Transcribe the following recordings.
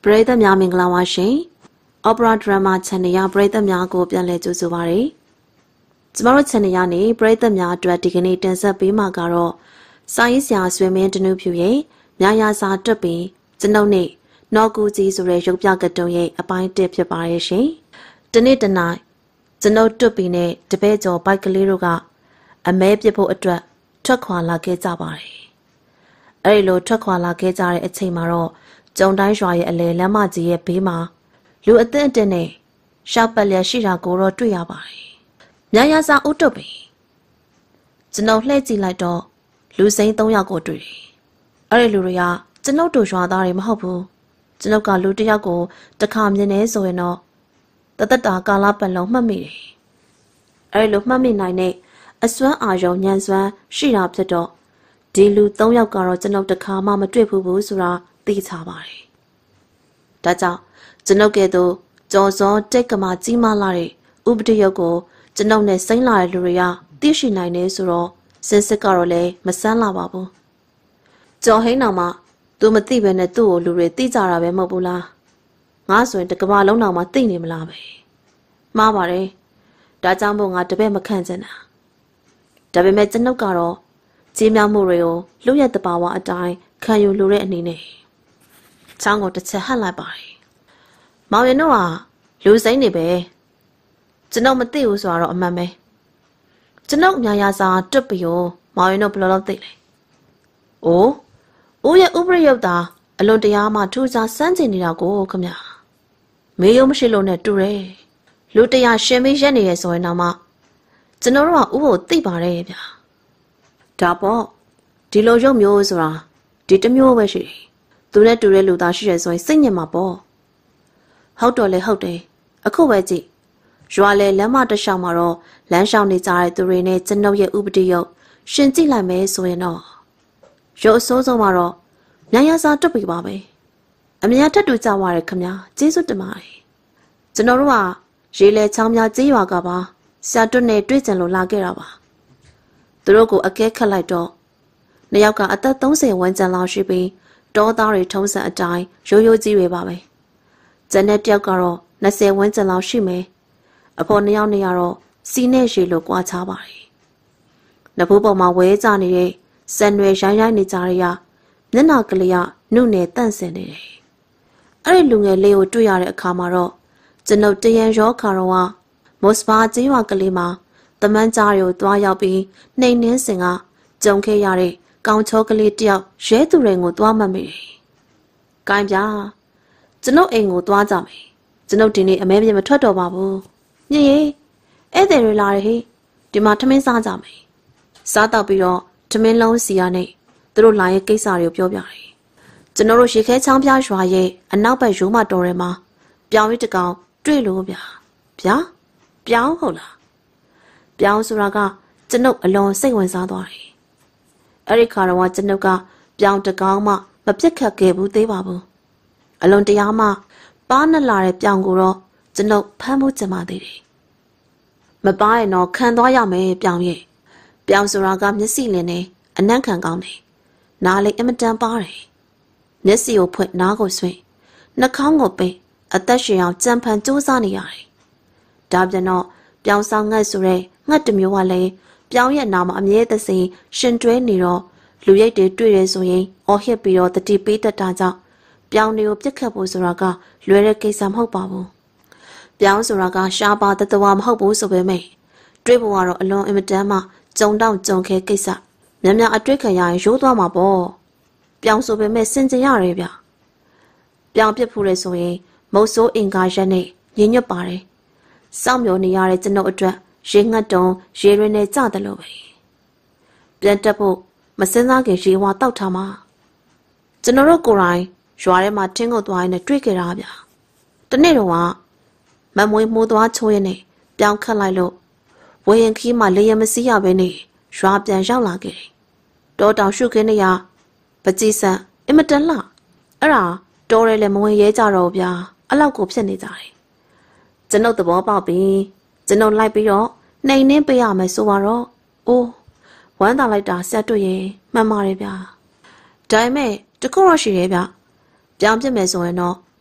ပရိသတ်များမင်္ဂလာပါရှင်။ Opera Drama Channel ရပရိသတ်များကိုပြန်လည်ကြိုဆိုပါရစေ။ကျမတို့ channel ရနေပရိသတ်များအတွက်ဒီကနေ့တင်ဆက်ပေးမှာကတော့စာရေးဆရာဆွေမင်းတနုဖြူရဲ့မြာယာစာတွက်ပြီးကျွန်ုပ်နဲ့နော်ကူကြီးဆိုတဲ့ရုပ်ပြကတုံးရဲ့အပိုင်း1ဖြစ်ပါရဲ့ရှင်။ဒီနေ့တနေ့ကျွန်ုပ်တွက်ပြီးနဲ့တပည့်ကျော်ဘိုက်ကလေးတို့ကအမဲပြစ်ဖို့အတွက်ထွက်ခွာလာခဲ့ကြပါတယ်။အဲဒီလိုထွက်ခွာလာခဲ့ကြတဲ့အချိန်မှာတော့ကျုံတိုင်းရွာရဲ့အလဲလမ်းမကြီးရဲ့ဘေးမှာလူအသင့်အတင့်နဲ့ရှောက်ပတ်လျက်ရှိတာကိုတော့တွေ့ရပါတယ်။မြာယာစာဥတုပ်ပြီကျွန်ုပ်လှည့်ကြည့်လိုက်တော့လူစိမ်း3ယောက်ကိုတွေ့တယ်။အဲ့ဒီလူတွေကကျွန်ုပ်တို့ရွာသားတွေမဟုတ်ဘူး။ကျွန်ုပ်ကလူတစ်ယောက်ကိုတစ်ခါမြင်နေဆိုရင်တော့တသက်တာကာလပတ်လုံးမှတ်မိတယ်။အဲ့ဒီလိုမှတ်မိနိုင်တဲ့အစွမ်းအာရုံဉာဏ်စွမ်းရှိတာဖြစ်တော့ဒီလူ3ယောက်ကတော့ကျွန်ုပ်တစ်ခါမှမတွေ့ဘူးဆိုတာသိချပါတယ်။ဒါကြောင့်ကျွန်ုပ်ကဲ့သို့ကြော်စောတက်ကမာကြီးမားလာတဲ့ဥပဒေရုပ်ကိုကျွန်ုပ်နဲ့စိမ့်လာတဲ့လူတွေကသိရှိနိုင်နေဆိုတော့စစ်စစ်ကတော့လည်းမဆန်းလာပါဘူး။ကြော်ဟိန်းတော်မှသူမသိပဲနဲ့သူ့ကိုလူတွေသိကြတာပဲမဟုတ်ဘူးလား။ငါဆိုရင်တကဘာလုံးတော်မှသိနေမလားပဲ။မှားပါတယ်။ဒါကြောင့်မို့ငါတပည့်မခံချင်တာ။ဒါပေမဲ့ကျွန်ုပ်ကတော့ကြီးမြောက်မှုတွေကိုလူရဲ့တဘာဝအတိုင်းခံယူလိုတဲ့အနေနဲ့ချောင်းကိုတစ်ချက်ဟန့်လိုက်ပါတယ်။မောင်ရင်တို့ကလူစိမ့်နေပဲကျွန်တော်မသိဘူးဆိုတော့အမှန်ပဲကျွန်တော်ညာယာစာတွတ်ပြီးတော့မောင်ရင်တို့ဘယ်လိုလုပ်သိလဲ။အိုးဦးရဲ့ဥပရိယုတ်တာအလွန်တရာမှထူးခြားစမ်းကျင်နေတာကိုခမမေးရုံမရှိလို့နဲ့တူတယ်။လူတရားရှင်မေးရက်နေရဆိုရင်တော့မှကျွန်တော်တို့ကဥကိုသိပါတယ်ဗျာ။ဒါပေါ့ဒီလိုရုပ်မျိုးဆိုတာဒီတစ်မျိုးပဲရှိတယ်။သူနဲ့တူတဲ့လူသားရှိရဆိုရင်စိတ်ညစ်မှာပေါ့။ဟုတ်တော့လေဟုတ်တယ်။အခုပဲကြည့်။ရွာလေလမ်းမတစ်လျှောက်မှာတော့လမ်းလျှောက်နေကြတဲ့သူတွေနဲ့ကျွန်ုပ်ရဲ့ဥပဒေရုပ်ရှင်ကြည့်လိုက်မယ်ဆိုရင်တော့ရုပ်အစိုးဆုံးမှာတော့ညယာစာတွတ်ပြီးပါပဲ။အမြတ်ထက်တူကြပါရခင်ဗျာ။ကျေးဇူးတင်ပါတယ်။ကျွန်တော်တို့ကရေလေချောင်းများကြေးရွာကပါဆရာတွတ်နဲ့တွေ့ကြလို့လာခဲ့တာပါ။သူတို့ကိုအကဲခတ်လိုက်တော့နှစ်ယောက်ကအသက်30ဝန်းကျင်လောက်ရှိပြီးတောသားတွေထုံးစံအတိုင်းရိုးရိုးကြီးတွေပါပဲ။ကျန်တဲ့တယောက်ကတော့20ဝန်းကျင်လောက်ရှိမယ်။အဖေနှစ်ယောက်နဲ့ကတော့စီနဲ့ရေလိုကွာခြားပါတယ်။နဖူးပေါ်မှာဝဲကြနေတဲ့စံရွယ်ရိုင်းရိုင်းနေကြရမျက်နှာကလေးကနှုတ်နဲ့တန့်စင်နေတယ်။အဲ့ဒီလူငယ်လေးကိုတွေ့ရတဲ့အခါမှာတော့ကျွန်ုပ်တရန်ရောခါတော့ကမော်စဘာကျေးရွာကလေးမှာတမန်ကြားကိုတွားရောက်ပြီးနှိမ်နှင်းစင်ကကြုံခဲ့ရတဲ့ကောင်ချောကလေးတယောက်ရဲသူတွေကိုတွားမှတ်မိတယ်။ကိုင်းပြကျွန်ုပ်အိမ်ကိုတွားကြမယ်။ကျွန်ုပ်ဒီနေ့အမဲပြေမထွက်တော့ပါဘူး။ညရေဧည့်သည်တွေလာတယ်ဟေ့ဒီမှာထမင်းစားကြမယ်။စားတော့ပြီးတော့ထမင်းလုံးစီရနဲ့သူတို့လာရဲ့ကိစ္စတွေကိုပြောပြတယ်။ကျွန်တော်တို့ရေခဲချောင်းပြရွာရဲ့အနောက်ဘက်ရိုးမတော်ထဲမှာပြောင်းရစ်တကောင်တွေ့လို့ဗျာ။ဗျာပြောင်းဟုတ်လား။ပြောင်းဆိုတာကကျွန်ုပ်အလွန်စိတ်ဝင်စားသွားတယ်။အဲ့ဒီခါတော့ကျွန်ုပ်ကပြောင်းတကောင်မှမပြတ်ခတ်ခဲ့ဘူးသေးပါဘူး။အလွန်တရားမှပါးနဲ့လာတဲ့ပြောင်းကိုတော့ကျွန်ုပ်ဖမ်းဖို့ကြံပါသေးတယ်။မပါရင်တော့ခံသွားရမယ်ပြောင်းရဲ့။ပြောင်းဆိုတာကမျက်စိလင်းနေအနံ့ခံကောင်းတယ်။နားလေးအမတန်ပါတယ်။မျက်စိကိုဖွင့်နားကိုဆွင့်နှာခေါင်းကိုပိတ်အသက်ရှင်အောင်ကြံဖန်စူးစမ်းနေရတယ်။ဒါပြန်တော့ပြောင်းဆောင်ငတ်ဆိုတဲ့ငှက်တစ်မျိုးကလည်းပြောင်းရဲ့နာမှာအမြဲတစေရှင်တွဲနေတော့လူရိတ်တွေတွေ့ရဆိုရင်အော်ဟစ်ပြီးတော့တတိပေးတတ်တာကြောင့်ပြောင်းတွေကိုပြစ်ခတ်ဖို့ဆိုတာကလွယ်တဲ့ကိစ္စမဟုတ်ပါဘူး။ပြောင်းဆိုတာကရှားပါတတဝါမဟုတ်ဘူးဆိုပေမဲ့တွေးဖို့ကတော့အလွန်အင်မတန်မှကြုံတော့ကြုံခဲကိစ္စများများအတွေ့ခံရရင်ရိုးသွားမှာပေါ့။ပြောင်းဆိုပေမဲ့စင်ကြင်ရတယ်ဗျ။ပြောင်းပြစ်ဖို့လေဆိုရင်မုတ်ဆိုးအင်္ဂါရက်နဲ့ရင်းညွတ်ပါတယ်။စောင့်မျှော်နေရတဲ့ကျွန်ုပ်အတွက်ရေငတ်တုံရေရင်းနဲ့ကြတယ်လို့ပဲပြန်တက်ဖို့မစင်းစားခင်ရေဝါတောက်ထားမှာကျွန်တော်တို့ကိုယ်တိုင်ရွာထဲမှာထင်းကိုသွားရင်းနဲ့တွေ့ခဲ့တာဗျာတနေ့တော့မမွေးမိုးသွားချိုးရင်းနဲ့ပြောင်းခတ်လိုက်လို့ဝေရင်ခီးမှလေရင်မစီးရဘဲနဲ့ရွာပြန်ရောက်လာခဲ့တယ်တောတောင်ရှုခင်းနေရပကြည်ဆန်အင်မတန်လှအဲ့ဒါတော်ရဲလည်းမဝင်ရဲကြတော့ဗျာအဲ့လောက်ကိုဖြစ်နေကြတယ်ကျွန်ုပ်သဘောပေါက်ပြီးကျွန်ုပ်လိုက်ပြီးတော့နှိမ်နှင်းပေးရမယ်ဆိုတော့အိုးဝမ်းသာလိုက်တာဆက်တွေ့ရင်မှန်ပါတယ်ဗျာဒါပေမဲ့တခုတော့ရှိရဲ့ဗျပြောင်းပြစ်မယ်ဆိုရင်တော့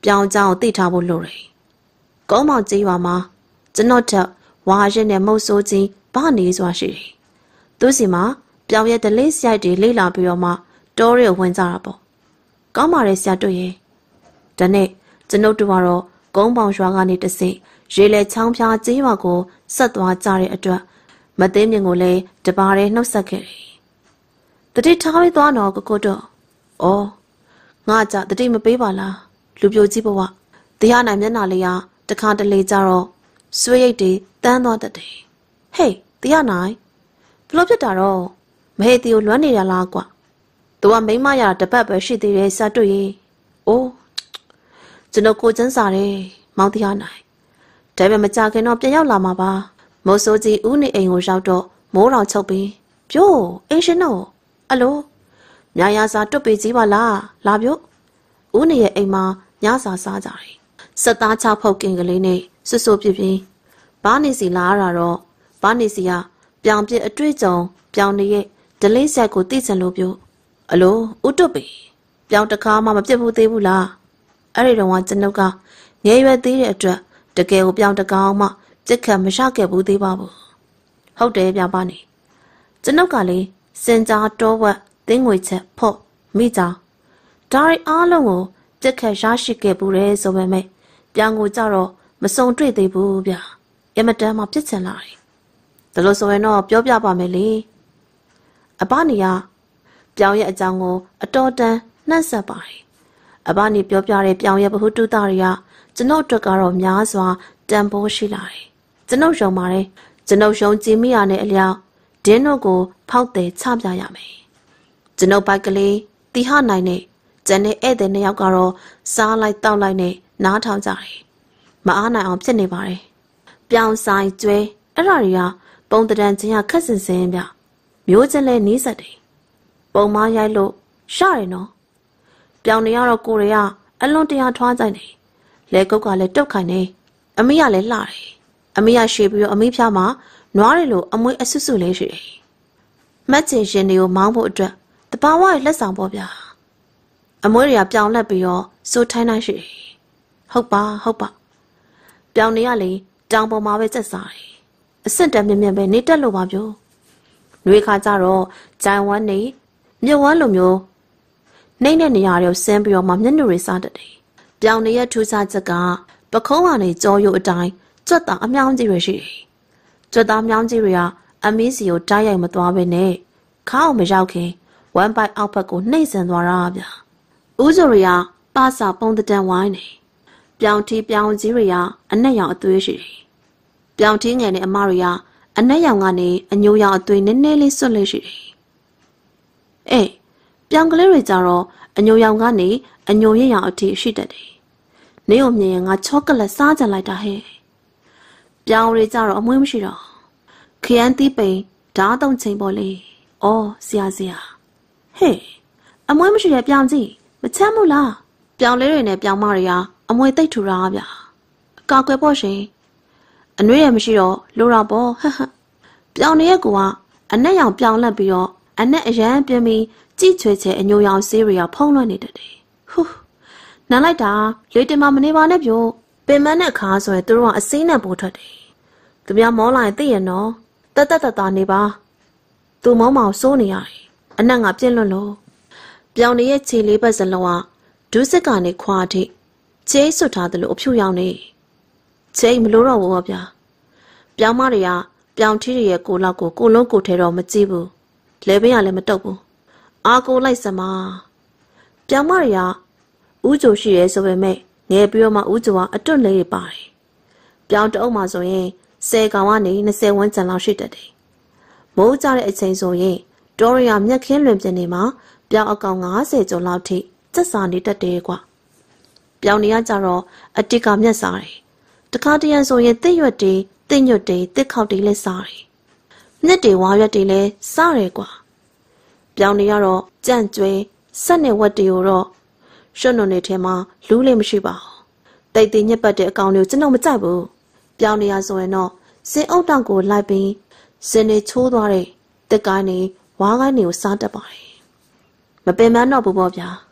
ပြောင်းကြောင်းသိထားဖို့လိုတယ်။ကုန်းမောင်ကြီးရွာမှာကျွန်တော်ထက်ဝါရက်နဲ့မုတ်ဆိုးကြီးဘာနေစွာရှိတယ်။သူစီမှာပြောင်းရဲ့ဒလေးစိုက်တွေလေးလာပြီးတော့မှတောရဲဝင်ကြတာပေါ့။ကောင်းပါရဲ့ဆရာတို့ရဲ့။ဒါနဲ့ကျွန်ုပ်တို့ကတော့ကုန်းပေါင်ရွာကနေတဆင့်ရေလေချောင်းဖျားကြီးရွာကိုဆက်သွားကြတဲ့အတွက်မသိမြင်ကိုလည်းတပါးရဲနှုတ်ဆက်ခဲ့တယ်။တတိထားပြီးသွားတော့ကိုတော့။အော်ငါကြတတိမပေးပါလား။လူပြိုကြီးဘဝတရားနိုင်မျက်နှာလေးကတခါတလေကြတော့ဆွေးရိတ်တွေတန်းသွားတတ်တယ်။ဟေးတရားနိုင်ဘလို့ဖြစ်တာတော့မဟေတီကိုလွမ်းနေရလားကွာ။သူကမိမရတပတ်ပဲရှိသေးတယ်စတွေ့ရေ။အိုးကျွန်တော်ကိုကျန်းစာတယ်မောင်တရားနိုင်ဒါပေမဲ့မကြခင်တော့ပြန်ရောက်လာမှာပါမိုးစိုးကြီးဦးနေအိမ်ကိုရောက်တော့မိုးတော်ချုပ်ပြီးပြို့အင်းရှင်တို့အလိုမြာယာစာတွတ်ပေးကြီးပါလားလာပြို့ဦးနေရဲ့အိမ်မှာညစာစားကြတယ်စက်သားချဖောက်ကင်ကလေးနဲ့ဆွဆွပြပြင်းဘာနေစီလာရတာတော့ဘာနေစီကပြောင်ပြစ်အတွေ့အကြုံပြောင်နေရဲ့ဒလေးဆက်ကိုသိချင်လို့ပြို့အလိုဦးတွတ်ပေးပြောင်တကားမှမပြစ်ဘူးသေးဘူးလားအဲ့ဒီတော့ကကျွန်ုပ်ကငယ်ရွယ်သေးတဲ့အတွက်တကယ်ကိုပြောင်းတကောင်မှပြစ်ခတ်မရခဲ့ဘူးသေးပါဘူးဟုတ်တယ်ပြောင်းပါနေကျွန်ုပ်ကလည်းစင်ကြားတောဝက်တင်းငွေချက်ဖော့မိကြောင်ဒါရီအားလုံးကိုပြစ်ခတ်ရရှိခဲ့ဘူးလေဆိုပေမဲ့ပြောင်းကိုကြတော့မစုံတွေ့သေးဘူးဗျအမတန်မှပြစ်ချင်လာတယ်ဒါလို့ဆိုရင်တော့ပြောပြပါမယ်လေအပနီကပြောင်းရဲ့အကြောင်းကိုအတော်တန်နှံ့ဆက်ပါတယ်အဘနီပြောပြတဲ့ပြောင်ရဲ့ဘ ഹു တုသားတွေကကျွန်ုပ်အတွက်ကတော့များစွာတန်ဖိုးရှိလာတယ်။ကျွန်ုပ်ယုံပါတယ်။ကျွန်ုပ်ယုံကြည်မိရတဲ့အလျောက်ဒင်းတို့ကိုဖောက်တယ်ချပြရမယ်။ကျွန်ုပ်ဘက်ကလေးတီဟနိုင်နဲ့ကျန်တဲ့ဧည့်သည်နှစ်ယောက်ကတော့စားလိုက်တောက်လိုက်နဲ့နားထောင်ကြတယ်။မအားနိုင်အောင်ဖြစ်နေပါတယ်။ပြောင်ဆိုင်ကျွဲအဲ့ဒါတွေကပုံတံချင်းကခက်စင်စင်ဗျ။မျိုးချင်းလဲနီးစက်တယ်။ပုံမရိုက်လို့ရှရတယ်နော်။ပြောင်နေရတော့ကိုရီးယားအလွန်တရာထွားကြိုက်နေလဲကုတ်ကလည်းတုတ်ခိုင်နေအမေကလည်းလှတယ်အမေကရှေ့ပြီးတော့အမေဖျားမှာနွားတယ်လို့အမွေးအဆွဆွလေးရှိတယ်မှတ်ချင်ရှင်တွေကိုမောင်းဖို့အတွက်တဘာဝရဲ့လက်ဆောင်ပေါ့ဗျာအမွေးတွေကပြောင်လက်ပြီးတော့စိုးထိုင်းနိုင်ရှိတယ်ဟုတ်ပါပြောင်နေရလေတောင်ပေါ်မှာပဲစက်စားတယ်အဆင့်တက်မြင့်မြင့်ပဲနေတက်လို့ပါဗျို့နှွေးခါကြတော့ဂျိုင်ဝမ်နေမြဝမ်းလိုမျိုးနှိမ့်တဲ့နေရာတွေကိုဆင်းပြီးတော့မှမျက်နှာတွေစားတတ်တယ်။ပြောင်နေရထူးခြားချက်ကပခုံးကနေကြောရုပ်အတိုင်းကြွက်သားအမြောင်းကြီးတွေရှိတယ်။ကြွက်သားမြောင်းကြီးတွေကအမီးစီကိုတိုက်ရိုက်မသွားဘဲနဲ့ခါအောင်မရောက်ခင်ဝမ်ပိုက်အောက်ဘက်ကိုနှိမ့်ဆန်သွားတာဗျ။ဦးစုတွေကပါစာပုံတန်ဝိုင်းနေ။ပြောင်ထီပြောင်ကြီးတွေကအနက်ရောင်အသွေးရှိတယ်။ပြောင်ထီငယ်နဲ့အမတွေကအနက်ရောင်ကနေအညိုရောင်အသွေးနည်းနည်းလေးစွတ်လေးရှိတယ်။အေးပြောင်ကလေးတွေကြတော့အညိုရောင်ကနေအညိုရရောင်အထိရှိတတ်တယ်။နေုံမြင်ရင်ငါချောကလက်စားကြလိုက်တာဟဲ့။ပြောင်တွေကြတော့အမွေးမရှိတော့ခရမ်းသီးပိန်ဓာတ်တုံချိန်ပေါ်လေ။အော်ဆရာဟဲ့အမွေးမရှိတဲ့ပြောင်ကြီးမချမ်းဘူးလား။ပြောင်လေးတွေနဲ့ပြောင်မတွေကအမွေသိပ်ထူတာဗျာ။အကာကွယ်ဖို့ရှင်။အနှွေးရမရှိတော့လိုတာပေါ့ဟဟ။ပြောင်တွေရဲ့ကအနက်ရောင်ပြောင်လက်ပြီးတော့အနက်အရန်ပြင်းပြီးကြည့်ချွေချဲအညိုရောင်ဆေးတွေကဖုံးလွှမ်းနေတတ်တယ်ဟူးနန်းလိုက်တာလေတင်မမနေပါနဲ့ပြို့ပင်မနဲ့ခါဆိုရင်သူတို့ကအစိမ်းနဲ့ပိုးထွက်တယ်သူများမောလာရင်သိရနော်တနေပါသူမောင်းမောင်စိုးနေရတယ်အနက်ငါပြင်းလွတ်လို့ပြောင်နေရဲ့ခြေလေးဘက်စလုံးကဒူးစစ်ကနေခွာထိချေးဆွတ်ထားတယ်လို့အဖြူရောင်နေချေးမလို့တော့ဘူးဗျာပြောင်မတွေကပြောင်ထီးတွေရဲ့ကိုလောက်ကိုလုံးကိုထဲတော့မကြည့်ဘူးလဲပင်ကလည်းမတုတ်ဘူးအာကိုလိုက်စမှာပြောင်မတွေကဥကြိုရှိရဲဆိုပေမဲ့ငယ်ပြီးတော့မှဥကြိုကအတွန့်လေးပါတယ်ပြောင်တအုပ်မှာဆိုရင်10ကောင်ကနေ20ဝန်းကျင်လောက်ရှိတတ်တယ်မိုးကြတဲ့အချိန်ဆိုရင်ဒေါ်ရီယာမြက်ခင်းလွင်ပြင်နေမှာပြောင်အကောင်90ကျော်လောက်ထိစက်စာနေတတ်တယ်ကွာပြောင်နေရကြတော့အတိကမြက်စားတယ်တခါတရံဆိုရင်တစ်ရွက်တွေတစ်ညွတ်တွေတစ်ခေါက်တွေလည်းစားတယ်မြက်တွေဝါရွက်တွေလည်းစားတယ်ကွာပြောင်နေရတော့ကြန့်ကျွဲဆက်နဲ့ဝက်တွေကိုတော့ရွှွတ်နုံနေထဲမှာလူးလေးမရှိပါဘူးတိတ်တိညက်ပတ်တဲ့အကောင်တွေကိုကျွန်တော်မကြိုက်ဘူးပြောင်နေရဆိုရင်တော့စင်အုပ်တောင်ကိုလိုက်ပြီးစင်နေချိုးသွားတဲ့တက်ကိုင်းနေဝါးကိုင်းတွေကိုစားတတ်ပါတယ်မပင်မတော့ဘူးပေါ့ဗျာ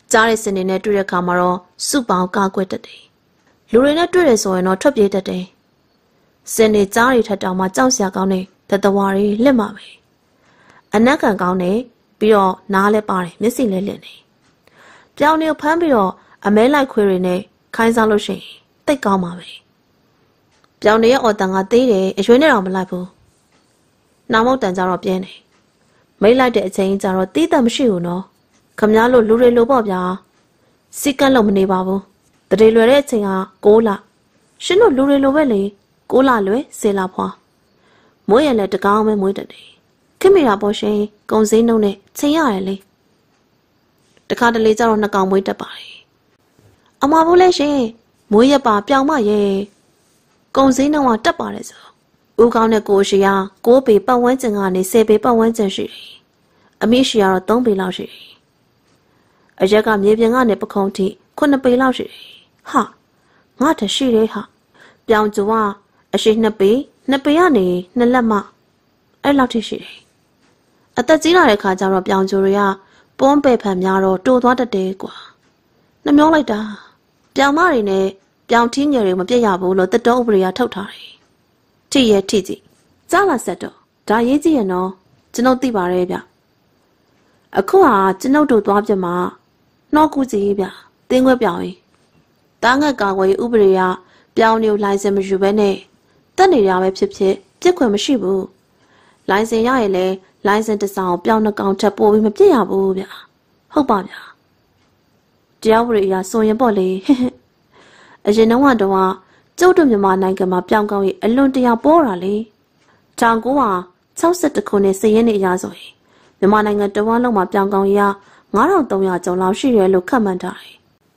ကြားတဲ့စင်နေနဲ့တွေ့တဲ့အခါမှာတော့စုပေါင်းကာကွယ်တတ်တယ်လူတွေနဲ့တွေ့ရဆိုရင်တော့ထွက်ပြေးတတ်တယ်စင်နေကြားတွေထက်တောင်မှကြောက်စရာကောင်းတဲ့တတဝါတွေလက်မှာပဲအနက်ခံကောင်းတယ်ပြီးတော့နားလည်းပါတယ်မျက်စိလည်းလင့်နေပြောင်းနေဖမ်းပြီးတော့အမဲလိုက်ခွေးတွေနဲ့ခိုင်းစားလို့ရှိရင်တိတ်ကောင်းပါပဲပြောင်းနေရဲ့အော်တန်ကသေးတယ်အရွေးနဲ့တော့မလိုက်ဘူးနာမုတ်တန်ကြတော့ပြင်းတယ်မိတ်လိုက်တဲ့အချိန်ကျတော့တီးသက်မရှိဘူးနော်ခမည်းလို့လူတွေလိုပေါ့ဗျာစိတ်ကန့်လို့မနေပါဘူးတရေလွယ်တဲ့အချိန်က6လရှင်းလို့လူတွေလိုပဲလေ6လလွယ်10လဖွာမွေးရလဲတကောင်းပဲမွေးတတ်တယ်ခင်မိတာပေါ့ရှင်ကုံစင်းနှုံးနဲ့ချိန်ရတယ်လေတခါတလေကျတော့2ကောင်မွေးတတ်ပါတယ်အမဘူးလဲရှင်မွေးရပါပြောင်မရဲ့ကုံစင်းနှုံးကတက်ပါတယ်ဆိုဦးကောင်းတဲ့ကိုရှိရာ6ပေပတ်ဝန်းကျင်ကနေ10ပေပတ်ဝန်းကျင်ရှိတယ်အမိရှိရာတော့3ပေလောက်ရှိတယ်အရက်ကမြေပြင်ကနေပခုံးထိ9ပေလောက်ရှိတယ်ဟာငါတရှိတယ်ဟာပြောင်ကျူကအရှိ2ပေ2ပေကနေ2လက်မအဲ့လောက်ထိရှိတယ်အသက်ကြီးလာတဲ့ခါကျတော့ပြောင်ကျူတွေကပွန်းပဲ့ဖန်များတော့တိုးသွားတတ်တယ်ကွာနှမျောလိုက်တာပြောင်မတွေနဲ့ပြောင်ထင်းငယ်တွေမပြတ်ရဘူးလို့တက်တော်ဥပဒေကထုတ်ထားတယ်ထိရဲ့ထိကြည့်ကြားလာဆက်တော့ဒါရေးကြည့်ရနော်ကျွန်ုပ်သိပါတယ်ဗျအခုဟာကျွန်ုပ်တို့သွားပြမှာနှောကူကြည့်ဗျတင်းခွဲပြောင်ရင်တားငတ်ကာကွယ်ဥပဒေကပြောင်းနေလိုင်စင်မယူဘဲနဲ့တက်နေရပဲဖြစ်ဖြစ်ပြစ်ခွင့်မရှိဘူးလိုင်စင်ရရင်လည်းလိုင်စင်တစ်စောင်ပြောင်းနှကောင်ထပ်ပို့ပြီးမပြစ်ရဘူးဗျဟုတ်ပါဗျတရားဥပဒေအရဆိုရင်ပေါ့လေအရင်တော့ကျုပ်တို့မြန်မာနိုင်ငံမှာပြောင်းကောင်းရေးအလွန်တရာပေါ်တာလေ1962ခုနှစ်စည်ရင်းနေအရဆိုရင်မြန်မာနိုင်ငံတဝန်းလုံးမှာပြောင်းကောင်းရေး9300ကျော်လောက်ရှိတယ်လို့ခန့်မှန်းထားတယ်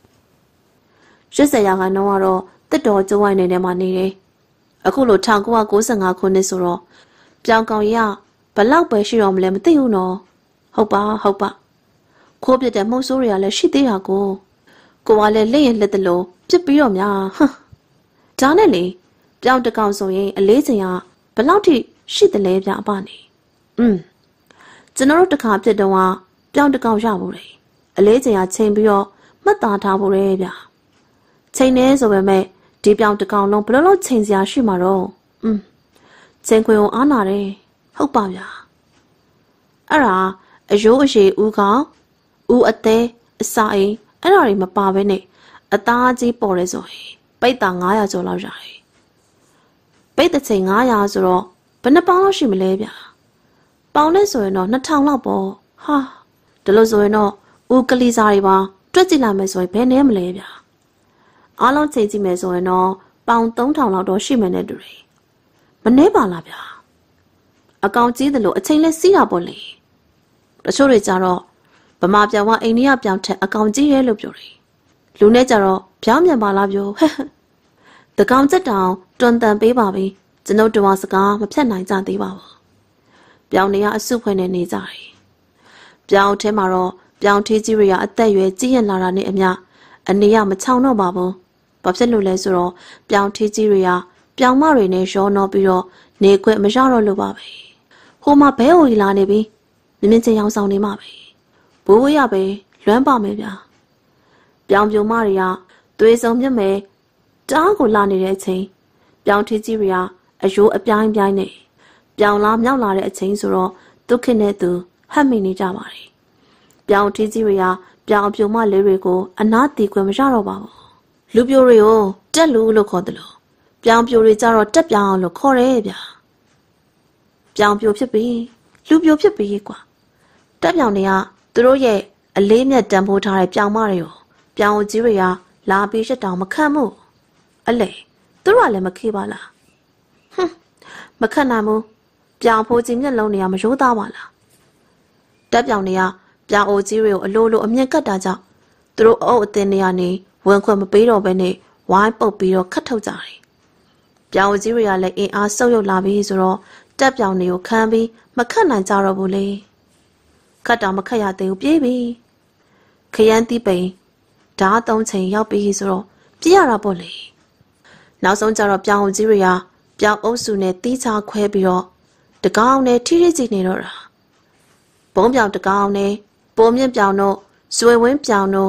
80ရာခိုင်နှုန်းကတော့တစ်တော်ကျိုးဝိုင်းနေမှာနေတယ်အခုလို1995ခုနှစ်ဆိုတော့ပြောင်းကောင်းရေးဘလောက်ပဲရှိတော့မလဲမသိဘူးနော်ဟုတ်ပါခိုးပြတဲ့မှုတ်ဆိုးတွေကလည်းရှိသေးတာကိုကလည်းလက်ရင်လက်တလို့ပြစ်ပြီးတော့များဒါနဲ့လေပြောင်းတကောင်ဆိုရင်အလေးချိန်ကဘလောက်ထိရှိတယ်လဲဗျအပနေကျွန်တော်တို့တခါပြစ်တော့ပြောင်းတကောင်ရဖို့လေအလေးချိန်ကချိန်ပြီးတော့မှတ်သားထားဖို့လေဗျချိန်နေဆိုပေမဲ့ဒီပြောင်းတကောင်လုံးဘယ်လိုချိန်စရာရှိမှာတော့ချိန်ခွင်အောင်အားနာတယ်ဟုတ်ပါဗျာအဲ့ဒါအယိုးအရှိဦးကောင်ဦးအသေးအစာအိမ်အဲ့ဒါတွေမပါဘဲနဲ့အသားကြီးပေါ်လဲဆိုရင်ပိတ်တာ900ကျော်လောက်ရတယ်ပိတ်တဲ့ချိန်900ဆိုတော့ဘယ်နှပေါင်းလောက်ရှိမလဲဗျာပေါင်းနဲ့ဆိုရင်တော့2000လောက်ပေါ့ဟာဒါလို့ဆိုရင်တော့ဦးကလေးစားတွေပါတွက်ကြည့်လိုက်မယ်ဆိုရင်ဘယ်နည်းမလဲဗျာအားလုံးချိန်ကြည့်မယ်ဆိုရင်တော့ပေါင်3000လောက်တော့ရှိမယ်နဲ့တူတယ်မနှဲပါလားဗျာအကောင်ကြီးတယ်လို့အချိန်လဲစီးတာပေါ့လေတချို့တွေကြတော့ဗမာပြောင်အိန္ဒိယပြောင်ထက်အကောင်ကြီးရဲလို့ပြောတယ်လူနဲ့ကြတော့ပြောင်းမြန်ပါလားပြောတကောင်ချက်တောင်တွန်တန်ပေးပါပြီကျွန်ုပ်တို့စကားမဖြတ်နိုင်ကြသေးပါဘူးပြောင်နေရအစုဖွဲ့နေနေကြတယ်ပြောင်ထဲမှာတော့ပြောင်ထေးကြီးတွေကအသက်အရွယ်ကြီးရင်လာတာနဲ့အမျှအနေရမချောင်တော့ပါဘူးဘာဖြစ်လို့လဲဆိုတော့ပြောင်ထေးကြီးတွေကပြောင်မတွေနဲ့ရောနှောပြီးတော့နေခွင့်မရတော့လို့ပါပဲဟိုမှာဘဲဟိုကြီးလာနေပြီမြင်းချင်းရောင်ဆောင်နေမှာပဲဘိုးဝရပဲလွမ်းပါမယ်ဗျာပြောင်ပြိုမတွေကသွေးစုံမြက်မယ်တားကိုလာနေတဲ့အချိန်ပြောင်ထေးကြီးတွေကအယိုးအပြိုင်းပြိုင်းနဲ့ပြောင်လာမြောက်လာတဲ့အချိန်ဆိုတော့ဒုက္ခနဲ့သူဟပ်မိနေကြပါတယ်ပြောင်ထေးကြီးတွေကပြောင်ပြိုမလေးတွေကိုအနာတီခွင့်မရတော့ပါဘူးလူပြိုတွေကိုတက်လူလို့ခေါ်တယ်လို့ပြောင်ပြိုတွေကြတော့တက်ပြောင်လို့ခေါ်တယ်ဗျာပြောင်ပြိုဖြစ်ပြီလူပြိုဖြစ်ပြီကွာတက်ပြောင်တွေကသူတို့ရဲ့အလေးမြတ်တန်ဖိုးထားတဲ့ပြောင်မတွေကိုပြောင်ကြီးတွေကလာပြီးရှက်တောင်မခံမှုအလေသူတို့ကလည်းမခေးပါလားမခံနိုင်ဘူးပြောင်ဖိုးကြီးမျက်လုံးတွေကမရိုးသားပါလားတက်ပြောင်တွေကပြောင်အိုကြီးတွေကိုအလိုလိုအမြင့်ကတ်တာကြောင့်သူတို့အုပ်အသင်းတွေကနေဝင်ခွင့်မပေးတော့ဘဲနဲ့ဝိုင်းပုတ်ပြီးတော့ခတ်ထုတ်ကြတယ်ပြောင်ကြီးတွေကလည်းအင်အားဆုပ်ယုပ်လာပြီးဆိုတော့တက်ပြောင်တွေကိုခံပြီးမခတ်နိုင်ကြတော့ဘူးလေခတ်တောင်မခတ်ရသေးဘူးပြေးပြီခရမ်းတိပိန်ဓာတ်3ချိန်ရောက်ပြီဆိုတော့ပြေးရတာပေါ့လေနောက်ဆုံးကျတော့ပြောင်ကြီးတွေကပြောင်အုပ်စုနဲ့တီးချခွဲပြီးတော့တကောင်နဲ့ထိထိကြည့်နေတော့တာဘုံပြောင်တကောင်နဲ့ပုံမြင့်ပြောင်တို့ဇွေဝင်းပြောင်တို့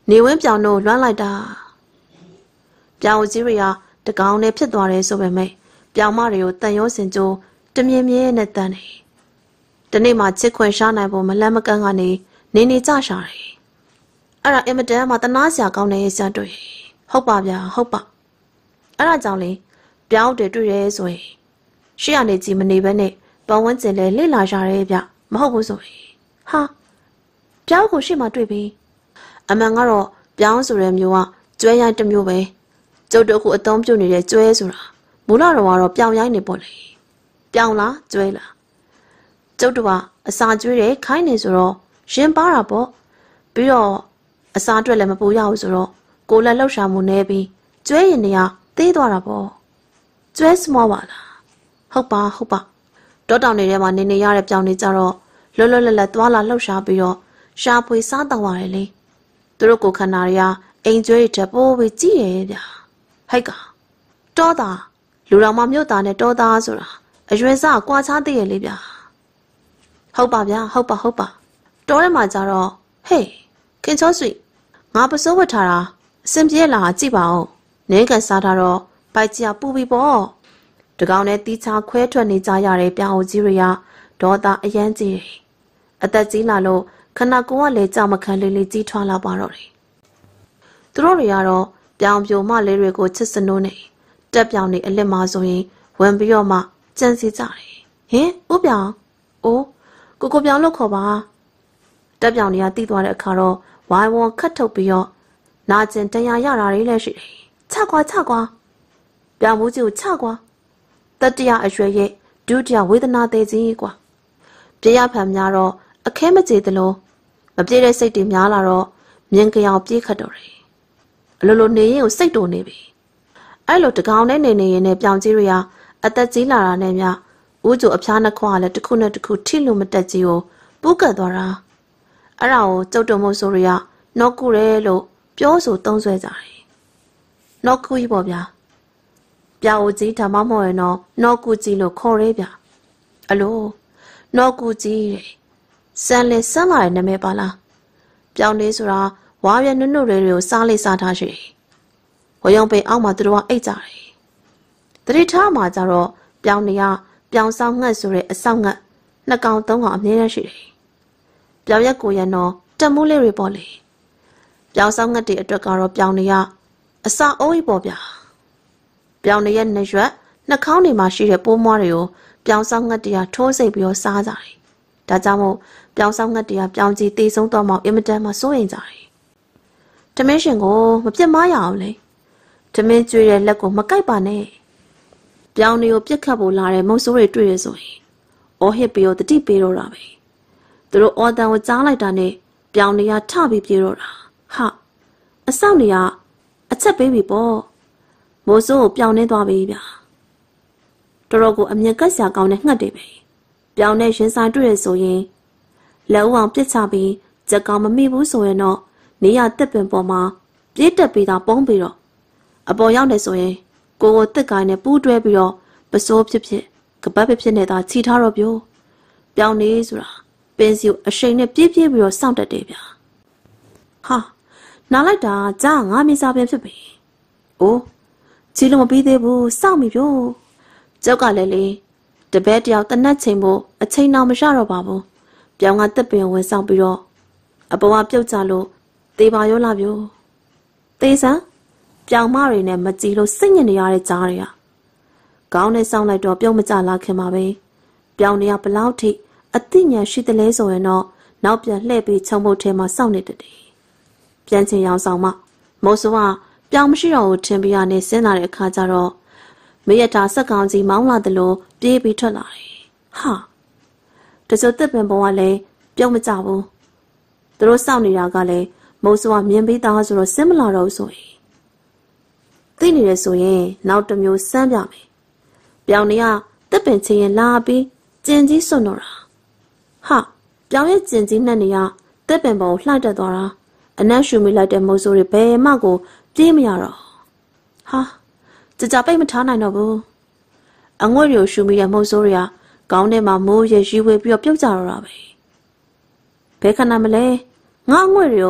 နေဝင်းပြောင်တို့လွမ်းလိုက်တာပြောင်ကြီးတွေကတကောင်နဲ့ဖြစ်သွားတယ်ဆိုပေမဲ့ပြောင်မတွေကိုတန်ရောစင်ကြိုးတမြင်မြဲနဲ့တန်တယ်။ဒီနေ့မှချစ်ခွင်ရှားနိုင်ဖို့မလန့်မကန့်ကနေနေကြရှာတယ်။အဲ့ဒါအင်မတန်မှတနာစရာကောင်းတဲ့ဆရာတွေ့ဟုတ်ပါဗျာဟုတ်ပါအဲ့ဒါကြောင့်လေပြောင်းတွေတွေ့ရဲဆိုရင်ရှေ့ကနေကြည်မနေဘဲနဲ့ပတ်ဝန်းကျင်လဲလှစ်လာကြရဲဗျမဟုတ်ဘူးဆိုရင်ဟာပြောင်းကိုရှေ့မှာတွေ့ပြီအမှန်ကတော့ပြောင်းဆိုတဲ့မျိုးကကျွဲရိုင်းတစ်မျိုးပဲကျုပ်တို့ခုအသုံးပြုနေတဲ့ကျွဲဆိုတာမူလတော့ကတော့ပြောင်းရိုင်းနေပေါ့လေပြောင်းလားကျွဲလားကျုပ်တို့ကအစာကျွေးတယ်ခိုင်းနေဆိုတော့ရင်ပါတာပေါ့ပြီးတော့အစာအတွက်လည်းမပူရဘူးဆိုတော့ကိုလည်းလှုပ်ရှားမှုနေပြီးကျွဲရင်တွေကသေးသွားတာပေါ့ကျွဲစမောပါလားဟုတ်ပါတောတောင်တွေထဲမှာနေရတဲ့ပြောင်းနေကြတော့လွတ်လပ်သွားလာလှုပ်ရှားပြီးတော့ရှာဖွေစားတောင်းရတယ်လေသူတို့ကိုခန္ဓာတွေကအိမ်ကျွဲတွေထပ်ပိုးပြီးကြည့်ရဲဗျာဟိုက်ကတောသားလူတော်မမြို့သားနဲ့တောသားဆိုတာအရွယ်စားကွာခြားသေးရဲ့လေဗျာဟုတ်ပါဗျာဟုတ်ပါတောထဲမှာကြတော့ဟေးခင်ချောဆွေငါပစိုးဝတ်ထားတာအစင်ပြေလာကြည့်ပါဦးနေကန်စားထားတော့ဘိုက်ကြီးပူပြီပေါ့တကောင်နဲ့တီးချာခွဲထွက်နေကြရတဲ့ပြောင်အိုကြီးတွေကဒေါသအယမ်းကြီးတယ်အသက်ကြီးလာလို့ခဏကိုကလည်းကြောက်မခံလေးကြီးထွားလာပါတော့တယ်သူတို့တွေကတော့ပြောင်ပြိုမလေးတွေကိုချစ်စနိုးနေတက်ပြောင်နေအလစ်မှာဆိုရင်ဝင်ပြီးတော့မှကြံစီကြတယ်ဟင်ဦးပြောင်အိုးကိုပြောင်လို့ခေါ်ပါတက်ပြောင်တွေကတီးသွားတဲ့အခါတော့ဝိုင်းဝန်းခတ်ထုတ်ပြီးတော့နာကျင်တရားရတာတွေလည်းရှိတယ်ချကွာပြောင်မှုကြီးကိုချကွာတတိယအရွယ်ရဲ့ဒုတိယဝေဒနာသေးကြီးကွာပြေရဖန်များတော့အခဲမကြေသလိုမပြေတဲ့စိတ်တွေများလာတော့မြင်ကြောင်ပြေးခတ်တော့တယ်အလိုနေရင်ကိုစိတ်တိုနေပြီအဲ့လိုတကောင်နဲ့နေရင်နဲ့ပြောင်ကြီးတွေဟာအသက်ကြီးလာတာနဲ့မြဦးကျိုအဖျားနှစ်ခွာလည်းတစ်ခုနဲ့တစ်ခုထိလို့မတက်ကြီးကိုပူးကတ်သွားတာအဲ့ဒါကိုကျုပ်တို့မို့ဆိုရနော့ကူရဲလို့ပြောဆိုသုံးဆွဲကြတယ်နော့ကူကြီးပေါ့ဗျာပြောင်ဦးကြီးဒါမှမဟုတ်ရင်တော့နော့ကူကြီးလို့ခေါ်ရဲဗျာအလိုနော့ကူကြီးတဲ့စမ်းလာတဲ့နာမည်ပါလားပြောင်းနေဆိုတာဝါရနုတွေကိုစားလေးစားထားရှိတယ်ဝရုံပင်အောက်မှာသူတို့ကအိတ်ကြတယ်တတိထားမှာကြတော့ပြောင်းနေရပြောင်းဆောင်ငှက်ဆိုတဲ့အဆောင်ငှက်နှစ်ကောင်သုံးကောင်အမြဲတမ်းရှိတယ်ပြောင်းရက်ကိုရတော့တက်မှုလေးတွေပေါ့လေပြောင်းဆောင်ငှက်တွေအတွက်ကတော့ပြောင်းနေရအစာအိုးကြီးပေါ့ဗျာပြောင်းနေရနှစ်ရွက်နှာခေါင်းတွေမှာရှိတဲ့ပိုးမွားတွေကိုပြောင်းဆောင်ငှက်တွေကထိုးစိတ်ပြီးတော့စားကြတယ်ဒါကြောင့်မို့ပြောင်းဆောင်ငှက်တွေကပြောင်းကြီးတေဆုံးတော့မှအင်မတန်မှစိုးရိမ်ကြတယ်တမင်းရှင်ကိုမပြစ်မရအောင်လေတမင်းကျွေးတဲ့လက်ကိုမကိုက်ပါနဲ့ပြောင်းတွေကိုပြစ်ခတ်ဖို့လာတဲ့မုတ်ဆိုးတွေတွေ့ရဆိုရင်အော်ဟစ်ပြီးတော့တတိပေးတော့တာပဲသူတို့အော်တန်ကိုကြားလိုက်တာနဲ့ပြောင်းတွေကထပြီးပြေတော့တာဟာအဆောက်နေကအချက်ပေးပြီပေါ့မိုးစိုးကိုပြောင်းနေသွားပြီဗျာတော်တော်ကိုအမြင်ကက်စရာကောင်းတဲ့ငှက်တွေပဲပြောင်းနဲ့ရင်ဆိုင်တွေ့ရဆိုရင်လက်ဦးအောင်ပြစ်ချပြီးကြက်ကောင်မမိဘူးဆိုရင်တော့နေရတက်ပင်ပေါ်မှာပြေးတက်ပြီးတာပုံးပြီးတော့အပေါ်ရောက်နေဆိုရင်ကိုတက်ကိုင်းနဲ့ပူးတွဲပြီးတော့ပစိုးဖြစ်ကပတ်ဖြစ်နေတာခြိထားတော့ပြောပြောင်းနေဆိုတာပင်စီကိုအရှိန်နဲ့ပြေးပြီးတော့စောင့်တက်တယ်ဗျာဟာနားလိုက်တာကြားငါမိစားပင်ဖြစ်ပြီအိုးချီလို့မပြီးသေးဘူးစောင့်ပြီပြောကျောက်ကလည်းလေတပည့်တယောက်တနက်ချိန်ဖို့အချိန်နောက်မရတော့ပါဘူးပြောင်းကတက်ပင်ဝင်ဆောင်ပြီးတော့အပေါ်ကပြုတ်ကြလို့တေးပါရောလာပြောတေးစံပြောင်မတွေနဲ့မကြည့်လို့စိတ်ညစ်နေရတဲ့ကြားတွေကခေါင်းနဲ့စောင်းလိုက်တော့ပြုံးမကြလာခင်ပါပဲပြောင်တွေကဘလောက်ထိအသိဉာဏ်ရှိသလဲဆိုရင်တော့နောက်ပြန်လှည့်ပြီးခြုံဖို့ထဲမှာစောင့်နေတတ်တယ်ပြန်ချင်ရောင်ဆောင်မှမိုးဆိုးကပြောင်မရှိတော့ဘူးထင်ပြီးရနေဆင်းလာတဲ့အခါကျတော့မရတာစက်ကောင်ကြီးမောင်းလာတယ်လို့ပြေးပြီးထွက်လာတယ်ဟာတချို့တက်ပင်ပေါ်ကလည်းပြုံးမကြဘူးသူတို့စောင့်နေတာကလည်းမိုးဆိုးကမြင်ပြီးသားဆိုတော့ဆင်းမလာတော့ဆိုရင်သိနေရဆိုရင်နောက်တစ်မျိုးစမ်းပြမယ်ပြောင်နေကတက်ပင်ချင်းရင်လာပြီးကျင်ကြီးစွန့်တော့တာဟာပြောင်ရဲ့ကျင်ကြီးနှက်နေကတက်ပင်ပေါ်လှိုက်တက်သွားတာအနက်ရှူမိလိုက်တဲ့မိုးဆိုးတွေဘယ်မှကိုပြေးမရတော့ဟာကြပိတ်မထားနိုင်တော့ဘူးအငွေ့တွေကိုရှူမိတဲ့မိုးဆိုးတွေကခေါင်းထဲမှာမိုးရေရွေးပြီးတော့ပြုတ်ကြတော့တာပဲဘယ်ခဏမလဲငါအငွေ့တွေကို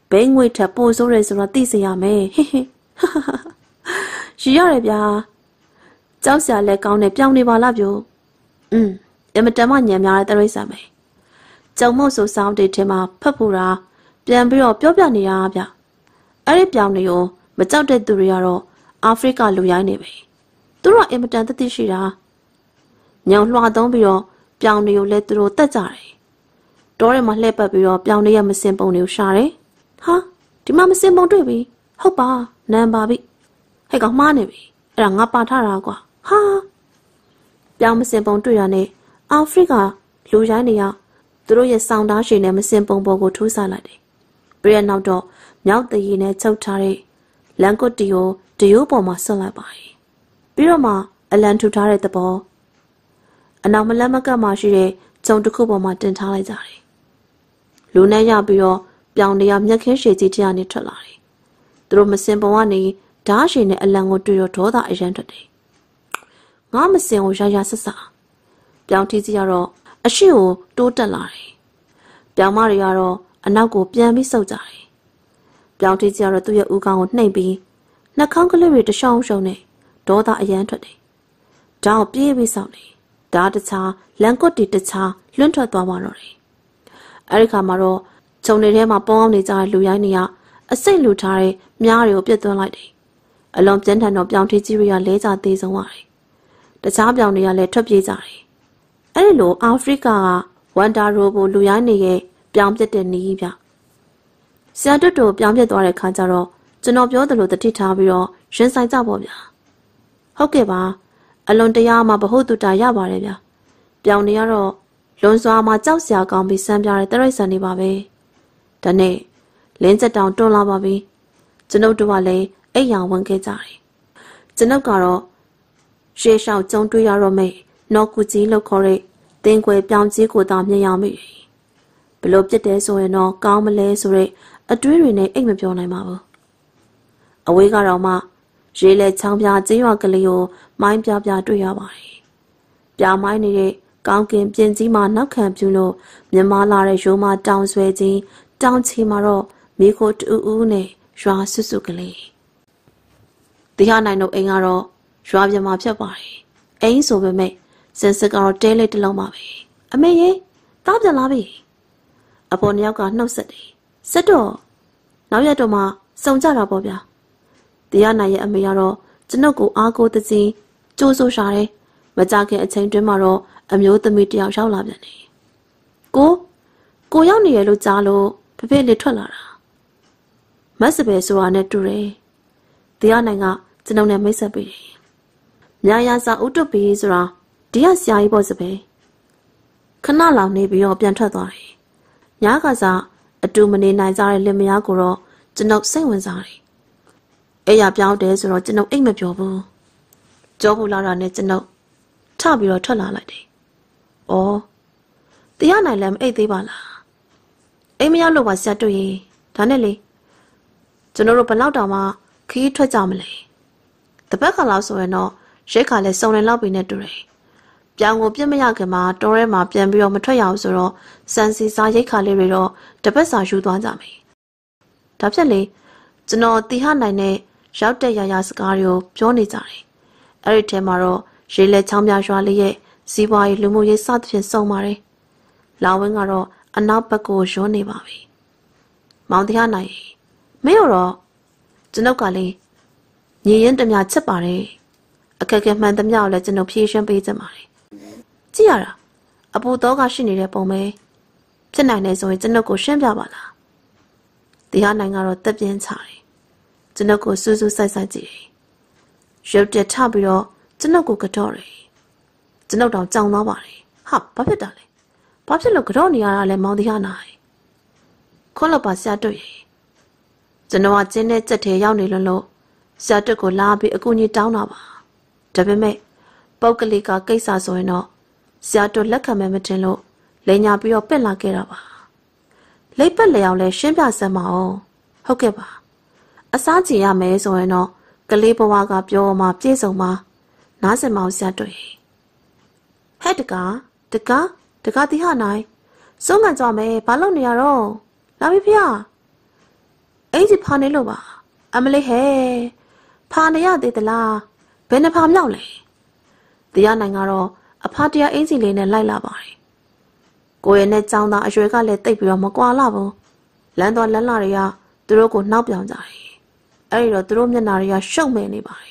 ဘိန်းငွေထက်ပိုဆိုးရဲဆိုတော့သိစေရမယ်ဟဟရှိရတယ်ဗျာကြောက်စရာလည်းကောင်းတယ်ပြောင်းနေပါလားဗျအမတန်မှညံများတဲ့တရိษံပဲကြုံမို့ဆိုစောင်းတေထဲမှာဖတ်ဖို့တာပြန်ပြီးတော့ပြောပြနေတာဗျအဲ့ဒီပြောင်းနေကိုမကြောက်တဲ့သူတွေကတော့အာဖရိကလူရိုင်းနေပဲသူတို့ကအင်မတန်တသိရှိတာညောင်လွှာသုံးပြီးတော့ပြောင်းနေကိုလည်းသူတို့တက်ကြတယ်တောထဲမှာလှည့်ပတ်ပြီးတော့ပြောင်းနေရမစင်ပုံတွေကိုရှာတယ်ဟာဒီမှာမစင်ပုံတွေ့ပြီဟုတ်ပါနံပါပြီဟဲ့ကောင်မှားနေပြီအဲ့ဒါငါပါထားတာကွာဟာပြောင်းမစင်ပုံတွေ့ရနဲ့အာဖရိကလူရိုင်းတွေကသူတို့ရဲ့စောင်းသားရှင်နဲ့မစင်ပုံပေါ်ကိုထိုးဆလိုက်တယ်ပြီးရနောက်တော့မြောက်တရီနဲ့ချုပ်ထားတဲ့လန်ကွတ်တီကိုတရိုးပေါ်မှာဆွတ်လိုက်ပါတယ်ပြီးတော့မှအလံထူထားတဲ့သဘောအနောက်မလတ်မကတ်မှရှိတဲ့ဂျုံတစ်ခုပေါ်မှာတင်ထားလိုက်ကြတယ်လူနဲ့ရပြီးတော့ပြောင်းတရမျက်ခင်းရှည်ကြီးတရားနဲ့ထွက်လာတယ်သူတို့မစင်ပုံကနေဓာတ်ရှင်နဲ့အလံကိုတွေ့တော့ဒေါသအရန်ထွက်တယ်ငါမစင်ကိုရရဆက်ဆက်ပြောင်းထီးကြီးကတော့အရှိကိုတိုးတက်လာတယ်ပြောင်းမတွေကတော့အနောက်ကိုပြန်ပြီးဆုပ်ကြတယ်ပြောင်းထီးကြီးကတော့သူ့ရဲ့ဦးခေါင်းကိုနှိပ်ပြီးနှာခေါင်းကလေးတွေတရှောင်းရှုံနဲ့ဒေါသအရန်ထွက်တယ်။ဒါကိုပြေးပြီးဆောင်တယ်။ဒါတခြားလန်ကွတ်တီတခြားလွန့်ထွက်သွားမှတော့တယ်။အဲဒီခါမှာတော့ဂျုံတွေထဲမှာပေါင်းအောင်နေကြတဲ့လူရိုင်းတွေကအစိတ်လူထားတဲ့မြားတွေကိုပြစ်သွင်းလိုက်တယ်။အလွန်ပြင်းထန်တော့ပြောင်းထီးကြီးတွေကလဲကြသေးဆုံးပါတယ်။တခြားပြောင်းတွေကလည်းထွက်ပြေးကြတယ်။အဲဒီလိုအာဖရိကကဝန်တာရိုဘိုလူရိုင်းတွေရဲ့ပြောင်းပြစ်တဲ့နည်းပြ။ဆရာတွတ်တို့ပြောင်းပြစ်သွားတဲ့ခါကျတော့ကျွန်တော်ပြောသလိုတတိထားပြီးတော့ရင်ဆိုင်ကြပေါ့ဗျာဟုတ်ကဲ့ပါအလွန်တရာမှာဗဟုသုတရပါတယ်ဗျာပြောင်းနေရတော့လွန်စွာမှာကြောက်စရာကောင်းပြီးစမ်းပြတဲ့တရိษံနေပါပဲဒါနဲ့လင်းချက်တောင်တွန်းလာပါပြီကျွန်ုပ်တို့ကလည်းအိမ်ရောင်ဝင်ခဲ့ကြတယ်ကျွန်ုပ်ကတော့ရှေးရှောက်ကြုံတွေ့ရတော့မေနော်ကူကြီးလို့ခေါ်တဲ့တင်းခွေပြောင်းကြီးကိုသာမြင်ရမိဘလို့ပြစ်တယ်ဆိုရင်တော့ကောင်းမလဲဆိုတဲ့အတွေးတွေနဲ့အိတ်မပြောနိုင်ပါဘူးအဝေးကတော့မှရေလဲချောင်းပြကျင်းရွာကလေးကိုမိုင်းပြပြတွေ့ရပါတယ်။ပြာမိုင်းနေတဲ့ကောင်းကင်ပြင်ကြီးမှာနောက်ခံပြူလို့မြမလာတဲ့ရိုးမတောင်ဆွဲကြီးတောင်ချီမှာတော့မိခိုတူဦးနဲ့ရွာဆွဆွကလေး။တရားနိုင်တို့အိမ်ကတော့ရွာပြမှာဖြစ်ပါတယ်။အိမ်ဆိုပေမဲ့စင်စစ်ကတော့တဲလေးတစ်လုံးပါပဲ။အမေရေတောက်ပြန်လာပြီ။အပေါ်နှစ်ယောက်ကနှုတ်ဆက်တယ်။ဆက်တော့နောက်ရက်တော့မှစုံကြတာပေါ့ဗျာ။တရားနိုင်ရဲ့အမေကတော့ကျွန်ုပ်ကိုအားကိုးသစီကြိုးဆိုးရှာတယ်မကြခင်အချိန်တွင်းမှာတော့အမျိုးသမီးတယောက်ရောက်လာပြန်တယ်ကိုရောက်နေရလို့ကြားလို့ဖဖေလေးထွက်လာတာမတ်စပယ်ဆိုတာနဲ့တူတယ်တရားနိုင်ကကျွန်ုပ်နဲ့မိတ်ဆက်ပေးတယ်မြာယာစာဥတုပီဆိုတာဒီကဆရာကြီးပေါ့စပယ်ခဏလောက်နေပြီးတော့ပြန်ထွက်သွားတယ်ညာကစားအတူမနေနိုင်ကြတဲ့လင်မယားကိုတော့ကျွန်ုပ်စိတ်ဝင်စားတယ်အဲ့ရပြောင်းတယ်ဆိုတော့ကျွန်ုပ်အိတ်မပြောဘူးကြောဘူးလာတာနဲ့ကျွန်ုပ်ထပြီးတော့ထွက်လာလိုက်တယ်။အော်တရားနိုင်လည်းမအိတ်သေးပါလား။အိမ်မရောက်လို့ပါဆရာတို့ရေဒါနဲ့လေကျွန်တော်တို့ဘလောက်တောင်မှခီးထွက်ကြမလဲ။တပတ်ခါလောက်ဆိုရင်တော့ရိတ်ခါလဲစုံလင်လောက်ပြီနဲ့တူတယ်။ပြောင်းကိုပြစ်မရခင်မှာတောထဲမှာပြန်ပြီးတော့မထွက်ရအောင်ဆိုတော့စံစီစားရိတ်ခါလေးတွေတော့တပတ်စာယူသွားကြမယ်။ဒါဖြင့်လေကျွန်တော်တီဟနိုင်နဲ့ရောက်တဲ့ရရစကားတွေကိုပြောနေကြတယ်။အဲ့ဒီထဲမှာတော့ရေလက်ချောင်းပြရွာလေးရဲ့စီးပွားရေးလူမှုရေးစသဖြင့်စုံပါတယ်။လာဝင်းကတော့အနောက်ဘက်ကိုရွံ့နေပါပြီ။မောင်တရားနိုင်မင်းတော့ကျွန်ုပ်ကလေးညီရင်တမျှချက်ပါတယ်။အခက်အခဲမှန်သမျှကိုလည်းကျွန်ုပ်ဖြေရှင်းပေးကြပါတယ်။ကြည့်ရတာအပူတော့ကရှိနေတဲ့ပုံပဲဖြစ်နိုင်တယ်ဆိုရင်ကျွန်ုပ်ကိုရှင်းပြပါလား။တရားနိုင်ကတော့တက်ပြင်းချတယ်။ကျွန်ုပ်ကိုစူးစူးဆိုင်ဆိုင်ကြည့်တယ်။ရုပ်တက်ထပြီးတော့ကျွန်ုပ်ကိုကတော့တယ်။ကျွန်ုပ်တောင်ကြောင်သွားပါတယ်။ဟာဘာဖြစ်တာလဲ။ဘာဖြစ်လို့ကတော့နေရတာလဲမောင်တရားနိုင်။ခွန်းလို့ပါဆရာတို့ရေ။ကျွန်တော်ကကျင်းတဲ့ကြက်ထဲရောက်နေလို့ဆရာတို့ကိုလာပြီးအကူကြီးတောင်းတာပါ။ဒါပေမဲ့ပုတ်ကလေးကကိစ္စဆိုရင်တော့ဆရာတို့လက်ခံမယ်မတင်လို့လိန်ညာပြီးတော့ပက်လာခဲ့တာပါ။လိပ်ပတ်လေအောင်လဲရှင်းပြစမ်းပါအောင်။ဟုတ်ကဲ့ပါ။အစားကြည့်ရမယ်ဆိုရင်တော့ကလေးဘဝကပြောမှပြည့်စုံမှာနားစင်မောင်ဆရာတို့ဟဲ့တကားတီဟနိုင်စုံငံကြမယ်ဘာလို့နေရတော့လာပြီဖေအိမ်ကြီးဖာနေလို့ပါအမလေးဟဲ့ဖာနေရသေးသလားဘယ်နှဖာမြောက်လဲတရားနိုင်ကတော့အဖာတရားအိမ်ကြီးလေးနဲ့လိုက်လာပါတယ်ကိုရဲ့နဲ့ចောင်းသားအရွယ်ကလည်းတိတ်ပြီးတော့မကွာလာဘူးလမ်းတော်လမ်းလာတွေကသူတို့ကိုနှောက်ပြောင်ကြတယ်အဲ့ဒီတော့သူတို့မျက်နှာတွေကရှုပ်မဲနေပါတယ်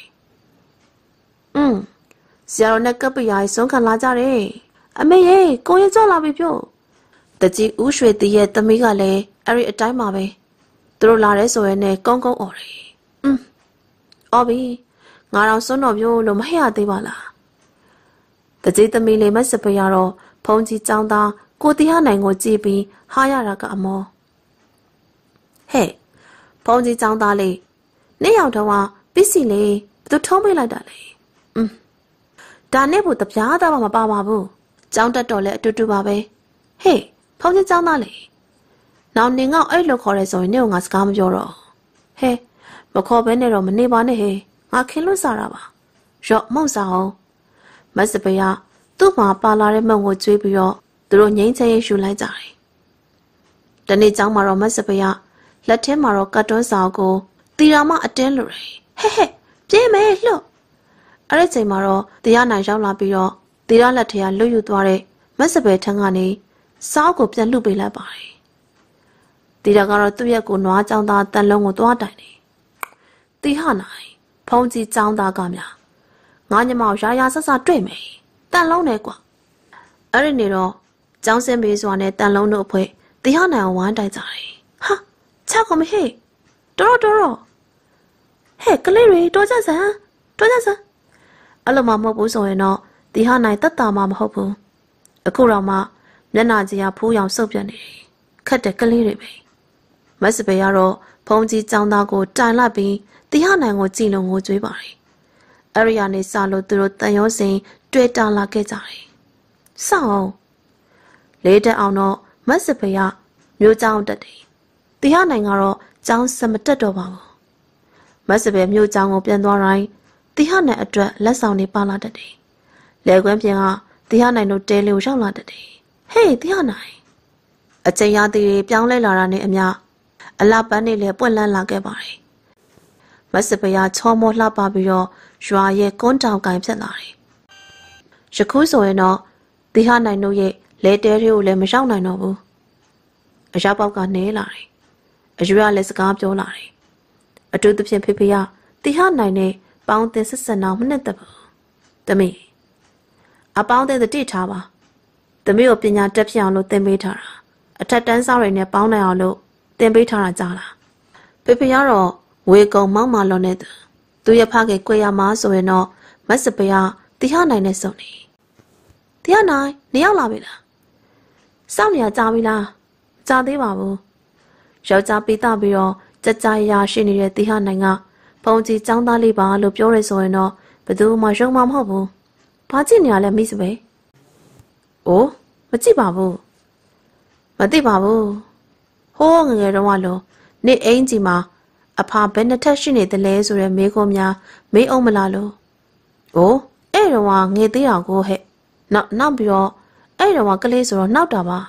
ဆရာတော်နဲ့ကပ်ပရာကြီးဆုံးခံလာကြတယ်အမေရေကိုရင်ကြောက်လာပြီပြုတ်တကြီးဦးရွှေတီရဲ့သမီးကလည်းအဲ့ဒီအတိုင်းပါပဲသူတို့လာတဲ့ဆိုရင်လည်းကုန်းကုန်းអော်တယ်အော်ပြီငါတော့စွန်းတော်ပြို့လို့မဟဲ့ရသေးပါလားတကြီးသမီးလေးမစပရတော့ဖုန်ကြီးចောင်းသားကိုတရားနိုင်ကိုကြည့်ပြီးဟာရတာကအမောဟဲ့ဖုန်ကြီးចောင်းသားလေးနေ့ရောက်တော့ပစ္စည်းလေးဘသူထုံးပေးလိုက်တာလေဒါနဲ့ဘူးတပြားသားမှမပါပါဘူးចောင်းတက်တော့လဲအတူတူပါပဲဟေးဖုန်ကြီးចောင်းသားလေးနောက်နေငေါအဲ့လိုခေါ်ရဲဆိုရင်နေကငါစကားမပြောတော့ဟဲမခေါ်ဘဲနဲ့တော့မနေပါနဲ့ဟဲငါခင်းလို့စားတာပါရော့မုံစားအောင်မစပရသူ့မှာပါလာတဲ့မုံကိုကျွေးပြီးတော့သူတို့ငိမ့်ချရေးယူလိုက်ကြတယ်တနေ့ကျောင်းမှာတော့မစပရလက်ထဲမှာတော့ကတ်တွန်းစာကိုတီရာမအတင်းလို့တယ်ဟဲ့ပြေးမယ်လှုပ်အဲ့ဒီချိန်မှာတော့တရားနိုင်ရောက်လာပြီးတော့တီရာလက်ထဲကလွတ်ယူသွားတဲ့မစပယ်ထန်းကနေစောက်ကိုပြန်လှုပ်ပေးလိုက်ပါတယ်တီရာကတော့သူ့ရဲ့ကိုနွားကျောင်းသားတန်လုံးကိုသွားတိုင်တယ်တီဟနိုင်ဖုံးကြီးကျောင်းသားကများငါညမောင်ရာဆဆတွေ့မယ်တန်လုံးနဲ့ကွာအဲ့ဒီနေတော့ကျောင်းစင်းပေးစွာနဲ့တန်လုံးတို့အဖွဲတီဟနိုင်ဝမ်းတိုက်ကြတယ်ဟာချက်ကုန်မဟေ့တော်ဟဲ့ကလေးတွေတော်ကြစမ်းအဲ့လိုမှမဟုတ်ဘူးဆိုရင်တော့တီဟနိုင်တက်တာမှမဟုတ်ဘူးအခုတော့မှမျက်နှာကြီးကဖိုးရောင်စုပ်ပြတ်နေတယ်ခက်တဲ့ကလေးတွေပဲမစပယ်ကတော့ဖုံးကြီးចောင်းသားကိုတိုင်လိုက်ပြီးတီဟနိုင်ကိုကြည့်လို့ငိုကြွေးပါတယ်အဲ့ဒီကနေစလို့သူတို့တန်ရောစင်တွေ့တာလာခဲ့ကြတယ်စောင်းလေးတက်အောင်တော့မစပယ်ကမျိုးကျောင်းတက်တယ်တီဟနိုင်ကတော့ကျောင်းစမတက်တော့ပါဘူးမစပယ်မျိုးကျောင်းကိုပြန်သွားတိုင်းတီဟနိုင်အတွက်လက်ဆောင်တွေပါလာတတ်တယ်လေကွင်းပြင်ကတီဟနိုင်တို့တဲလေးကိုရောက်လာတတ်တယ်ဟေးတီဟနိုင်အချိန်ရသည်တွေပြောင်းလဲလာတာနဲ့အမျှအလှပန်းတွေလည်းပွင့်လန်းလာခဲ့ပါတယ်မစပယ်ကချောမောလှပပြီးတော့ရွာရဲ့ကွန်းတောင်ကင်ဖြစ်လာတယ်ယခုဆိုရင်တော့တီဟနိုင်တို့ရဲ့လဲတဲတွေကိုလည်းမရောက်နိုင်တော့ဘူးအရာပေါက်ကနေလာတယ်အရွယ်ကလည်းစကားပြောလာတယ်အတူတူဖြင့်ဖေဖေကတီဟနိုင်နဲ့ပေါင်းတင်ဆက်ဆက်အောင်မနဲ့တဘူးတမီးအပေါင်းတဲ့တိထားပါတမီးကိုပညာတက်ဖြစ်အောင်လို့သင်ပေးထားတာအထက်တန်းစားတွေနဲ့ပေါင်းနိုင်အောင်လို့သင်ပေးထားတာကြားလားဖေဖေကတော့ဝေကုံမောင်းမာလွန်တဲ့သူရဲ့ဖခင်ကြွေရမှာဆိုရင်တော့မက်စပယ်ကတီဟနိုင်နဲ့စုံနေတီဟနိုင်နေရောက်လာပြီလားစောင့်နေရကြပြီလားကြာသေးပါဘူးယောက်ျားပိသပြီးတော့ကြကြရရှိနေတဲ့တီဟနိုင်ကဖုန်ကြီးចောင်းသားလေးပါလို့ပြောရဆိုရင်တော့ဘယ်သူမှယုံမှာမဟုတ်ဘူးဘာကြည့်နေရလဲမိစပယ်အိုးမကြည့်ပါဘူးမသိပါဘူးဟိုးငငယ်တော့လို့နေအိမ်ကြီးမှာအဖာဘယ်နှစ်ထက်ရှိနေသလဲဆိုရဲမေးခွန်းများမေးအောင်မလားလို့အိုးအဲ့တော့ငေသေးအောင်ကိုဟဲ့နောက်ပြီးတော့အဲ့တော့ကလေးဆိုတော့နောက်တာပါ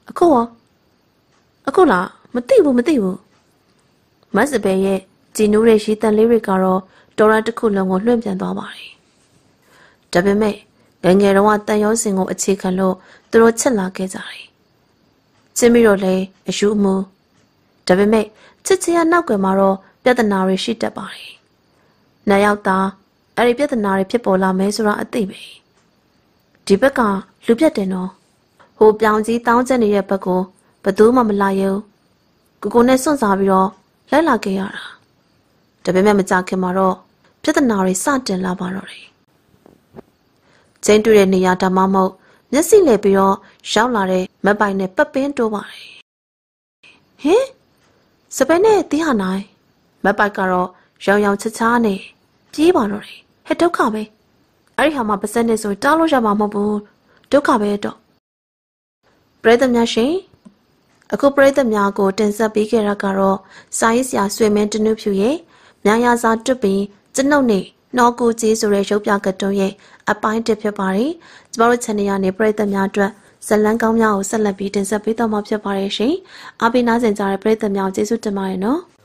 အခုလားမသိဘူးမစပယ်ရဲ့ကြည်နူးတဲ့ရီတန်လေးတွေကတော့တော်ရန်တစ်ခုလုံးကိုလွှင့်ပြန်သွားပါတယ်ဒါပေမဲ့ငယ်တော့တန်ရောစင်ကိုအခြေခံလို့သူတို့ချက်လာခဲ့ကြတယ်ချင်းပြီးတော့လေအယူအမူဒါပေမဲ့ချစ်ချရနောက်ကွယ်မှာတော့ပြဿနာတွေရှိတတ်ပါတယ်။နောက်ရောက်တာအဲ့ဒီပြဿနာတွေဖြစ်ပေါ်လာမယ်ဆိုတာအသိပဲ။ဒီဘက်ကလူပြတ်တယ်နော်။ဟိုပြောင်ကြီးတောင်းကျနေတဲ့ဘက်ကိုဘယ်သူမှမလာရုံ။ကိုနဲ့စွန့်စားပြီးတော့လိုက်လာခဲ့ရတာ။ဒါပေမဲ့မကြခင်မှာတော့ပြဿနာတွေစတင်လာပါတော့တယ်။ကျင်းတူတဲ့နေရာဒါမှမဟုတ်မျက်စိလဲပြီးတော့ရောက်လာတဲ့မပိုင်နဲ့ပတ်ပင်းတိုးပါတယ်။ဟင်စပယ်နဲ့တီးဟာနိုင်မပိုက်ကတော့ရောင်ရောင်ချချားနဲ့ပြေးပါတော့တယ်ဟဲ့ဒုက္ခပဲအဲ့ဒီဟာမှပါစက်နဲ့ဆိုတားလို့ရမှာမဟုတ်ဘူးဒုက္ခပဲတော့ပရိသတ်များရှင်အခုပရိသတ်များကိုတင်ဆက်ပေးခဲ့တာကတော့စာရေးဆရာဆွေမင်းတနုဖြူရဲ့များရစာတွတ်ပြီးကျွန်ုပ်နဲ့နှောကိုကြီးဆိုတဲ့ရုပ်ပြကတုံးရဲ့အပိုင်းတစ်ဖြစ်ပါတယ်ကျမတို့ channel ကနေပရိသတ်များအတွက်ဇလန်းကောင်းများကိုဆက်လက်ပြီးတင်ဆက်ပေးတော့မှာဖြစ်ပါတယ်ရှင်အားပေးနားဆင်ကြတဲ့ပရိသတ်များကျေးဇူးတင်ပါတယ်နော်